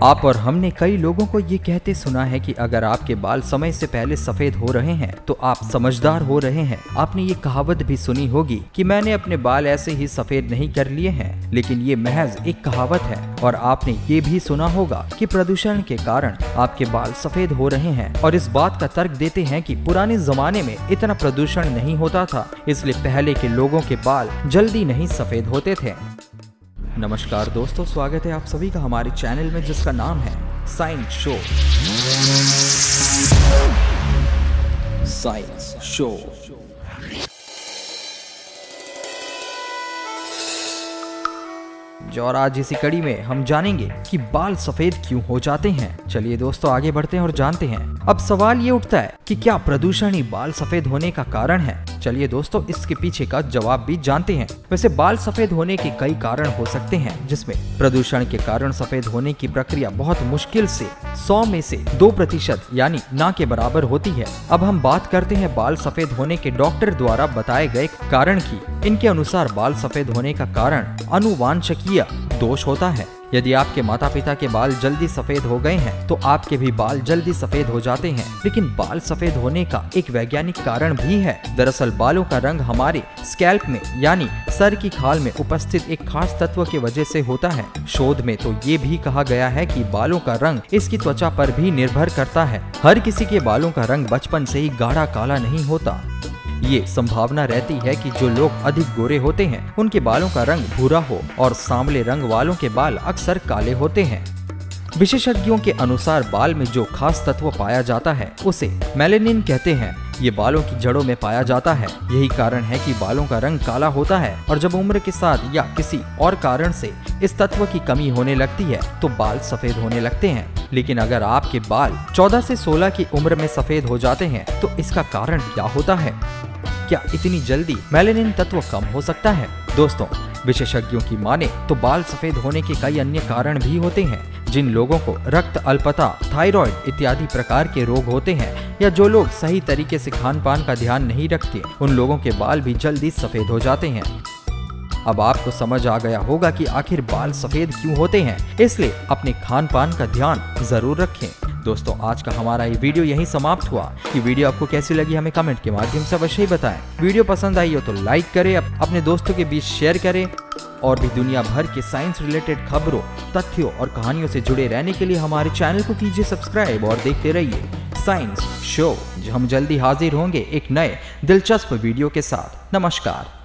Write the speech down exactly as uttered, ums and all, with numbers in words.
आप और हमने कई लोगों को ये कहते सुना है कि अगर आपके बाल समय से पहले सफेद हो रहे हैं तो आप समझदार हो रहे हैं। आपने ये कहावत भी सुनी होगी कि मैंने अपने बाल ऐसे ही सफेद नहीं कर लिए हैं, लेकिन ये महज एक कहावत है। और आपने ये भी सुना होगा कि प्रदूषण के कारण आपके बाल सफेद हो रहे हैं, और इस बात का तर्क देते हैं कि पुराने जमाने में इतना प्रदूषण नहीं होता था, इसलिए पहले के लोगों के बाल जल्दी नहीं सफेद होते थे। नमस्कार दोस्तों, स्वागत है आप सभी का हमारे चैनल में जिसका नाम है साइंस शो। साइंस शो और आज इसी कड़ी में हम जानेंगे कि बाल सफेद क्यों हो जाते हैं। चलिए दोस्तों आगे बढ़ते हैं और जानते हैं। अब सवाल ये उठता है कि क्या प्रदूषण ही बाल सफेद होने का कारण है। चलिए दोस्तों इसके पीछे का जवाब भी जानते हैं। वैसे बाल सफेद होने के कई कारण हो सकते हैं, जिसमें प्रदूषण के कारण सफेद होने की प्रक्रिया बहुत मुश्किल से सौ में से दो प्रतिशत यानी ना के बराबर होती है। अब हम बात करते हैं बाल सफेद होने के डॉक्टर द्वारा बताए गए कारण की। इनके अनुसार बाल सफेद होने का कारण अनुवांशिकीय दोष होता है। यदि आपके माता पिता के बाल जल्दी सफेद हो गए हैं तो आपके भी बाल जल्दी सफेद हो जाते हैं। लेकिन बाल सफेद होने का एक वैज्ञानिक कारण भी है। दरअसल बालों का रंग हमारे स्कैल्प में यानी सर की खाल में उपस्थित एक खास तत्व की वजह से होता है। शोध में तो ये भी कहा गया है कि बालों का रंग इसकी त्वचा पर भी निर्भर करता है। हर किसी के बालों का रंग बचपन से ही गाढ़ा काला नहीं होता। ये संभावना रहती है कि जो लोग अधिक गोरे होते हैं उनके बालों का रंग भूरा हो, और सांवले रंग वालों के बाल अक्सर काले होते हैं। विशेषज्ञों के अनुसार बाल में जो खास तत्व पाया जाता है उसे मेलेनिन कहते हैं। ये बालों की जड़ों में पाया जाता है। यही कारण है कि बालों का रंग काला होता है, और जब उम्र के साथ या किसी और कारण से इस तत्व की कमी होने लगती है तो बाल सफेद होने लगते हैं। लेकिन अगर आपके बाल चौदह से सोलह की उम्र में सफेद हो जाते हैं तो इसका कारण क्या होता है? क्या इतनी जल्दी मेलेनिन तत्व कम हो सकता है? दोस्तों विशेषज्ञों की माने तो बाल सफेद होने के कई अन्य कारण भी होते हैं। जिन लोगों को रक्त अल्पता, थायराइड इत्यादि प्रकार के रोग होते हैं, या जो लोग सही तरीके से खान पान का ध्यान नहीं रखते, उन लोगों के बाल भी जल्दी सफेद हो जाते हैं। अब आपको समझ आ गया होगा कि आखिर बाल सफेद क्यों होते हैं, इसलिए अपने खान पान का ध्यान जरूर रखें। दोस्तों आज का हमारा ये वीडियो यहीं समाप्त हुआ। ये वीडियो आपको कैसी लगी हमें कमेंट के माध्यम से अवश्य ही बताएं। वीडियो पसंद आई हो तो लाइक करें, अपने दोस्तों के बीच शेयर करें, और भी दुनिया भर के साइंस रिलेटेड खबरों, तथ्यों और कहानियों से जुड़े रहने के लिए हमारे चैनल को कीजिए सब्सक्राइब और देखते रहिए साइंस शो। हम जल्दी हाजिर होंगे एक नए दिलचस्प वीडियो के साथ। नमस्कार।